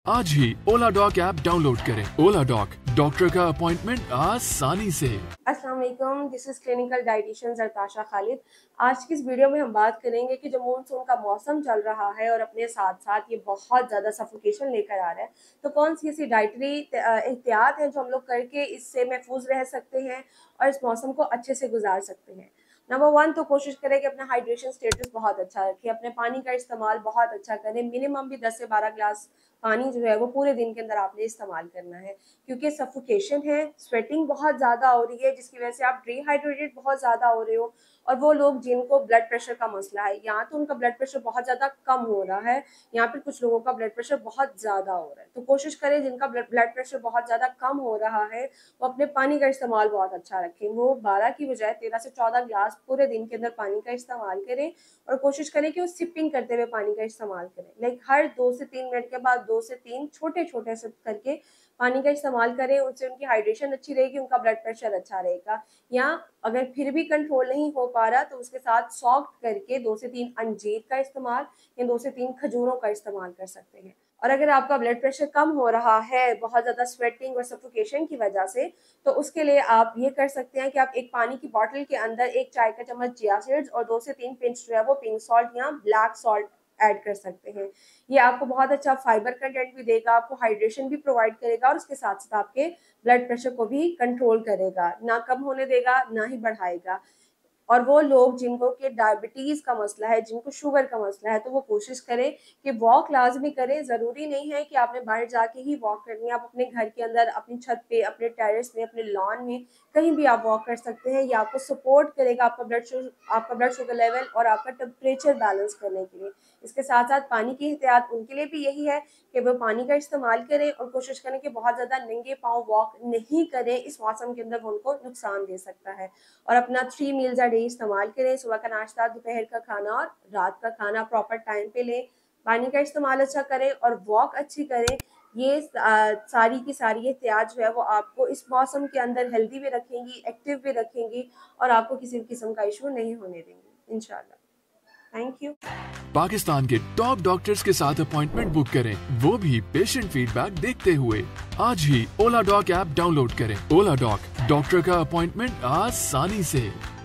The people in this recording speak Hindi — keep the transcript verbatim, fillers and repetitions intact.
आज ही ओला डॉक ऐप डाउनलोड करें। ओला डॉक, डॉक्टर का अपॉइंटमेंट आसानी से। अस्सलाम वालेकुम, this is clinical dietitian Zartasha Khalid. आज की इस वीडियो में हम बात करेंगे कि जो मानसून का मौसम चल रहा है और अपने साथ साथ ये बहुत ज़्यादा सफोकेशन लेकर आ रहा है, तो कौन सी ऐसी डाइटरी एहतियात हैं जो हम लोग करके इससे महफूज रह सकते हैं और इस मौसम को अच्छे से गुजार सकते हैं। नंबर वन, तो कोशिश करें कि अपना हाइड्रेशन स्टेटस बहुत अच्छा रखें, अपने पानी का इस्तेमाल बहुत अच्छा करें। मिनिमम भी दस से बारह ग्लास पानी जो है वो पूरे दिन के अंदर आपने इस्तेमाल करना है, क्योंकि सफोकेशन है, स्वेटिंग बहुत ज़्यादा हो रही है जिसकी वजह से आप डिहाइड्रेटेड बहुत ज़्यादा हो रहे हो। और वो लोग जिनको ब्लड प्रेशर का मसला है, यहाँ तो उनका ब्लड प्रेशर बहुत ज़्यादा कम हो रहा है, यहाँ पर कुछ लोगों का ब्लड प्रेशर बहुत ज़्यादा हो रहा है। तो कोशिश करें जिनका ब्लड प्रेशर बहुत ज़्यादा कम हो रहा है वो अपने पानी का इस्तेमाल बहुत अच्छा रखें। वो बारह की बजाय तेरह से चौदह ग्लास पूरे दिन के अंदर पानी का इस्तेमाल करें और कोशिश करें कि वो सिपिंग करते हुए पानी का इस्तेमाल करें। लाइक हर दो से तीन मिनट के बाद दो से तीन छोटे छोटे सिप करके पानी का इस्तेमाल करें। उससे उनकी हाइड्रेशन अच्छी रहेगी, उनका ब्लड प्रेशर अच्छा रहेगा। या अगर फिर भी कंट्रोल नहीं हो पा रहा तो उसके साथ सॉफ्ट करके दो से तीन अंजीर का इस्तेमाल या दो से तीन खजूरों का इस्तेमाल कर सकते हैं। और अगर आपका ब्लड प्रेशर कम हो रहा है बहुत ज़्यादा स्वेटिंग और सफोकेशन की वजह से, तो उसके लिए आप ये कर सकते हैं कि आप एक पानी की बोतल के अंदर एक चाय का चम्मच चिया सीड्स और दो से तीन पिंच जो है वो पिंक सॉल्ट या ब्लैक सॉल्ट ऐड कर सकते हैं। ये आपको बहुत अच्छा फाइबर कंटेंट भी देगा, आपको हाइड्रेशन भी प्रोवाइड करेगा और उसके साथ साथ आपके ब्लड प्रेशर को भी कंट्रोल करेगा, ना कम होने देगा ना ही बढ़ाएगा। और वो लोग जिनको के डायबिटीज़ का मसला है, जिनको शुगर का मसला है, तो वो कोशिश करें कि वॉक लाजमी करें। ज़रूरी नहीं है कि आपने बाहर जाके ही वॉक करनी है, आप अपने घर के अंदर, अपनी छत पे, अपने टेरेस में, अपने लॉन में कहीं भी आप वॉक कर सकते हैं। ये आपको सपोर्ट करेगा आपका ब्लड शुगर आपका ब्लड शुगर लेवल और आपका टेम्परेचर बैलेंस करने के लिए। इसके साथ साथ पानी की एहतियात उनके लिए भी यही है कि वो पानी का इस्तेमाल करें और कोशिश करें कि बहुत ज़्यादा नंगे पाँव वॉक नहीं करें। इस मौसम के अंदर वो उनको नुकसान दे सकता है। और अपना थ्री मील्स अ डे इस्तेमाल करें, सुबह का नाश्ता, दोपहर का खाना और रात का खाना प्रॉपर टाइम पे लें। पानी का इस्तेमाल अच्छा करें और वॉक अच्छी करें। ये आ, सारी की सारी एहतियात जो है वो आपको इस मौसम के अंदर हेल्दी भी रखेंगी, एक्टिव भी रखेंगी और आपको किसी भी किस्म का इशू नहीं होने देंगी इंशाल्लाह। Thank you. पाकिस्तान के टॉप डॉक्टर्स के साथ अपॉइंटमेंट बुक करें, वो भी पेशेंट फीडबैक देखते हुए। आज ही ओला डॉक ऐप डाउनलोड करें। ओला डॉक, डॉक्टर का अपॉइंटमेंट आसानी से।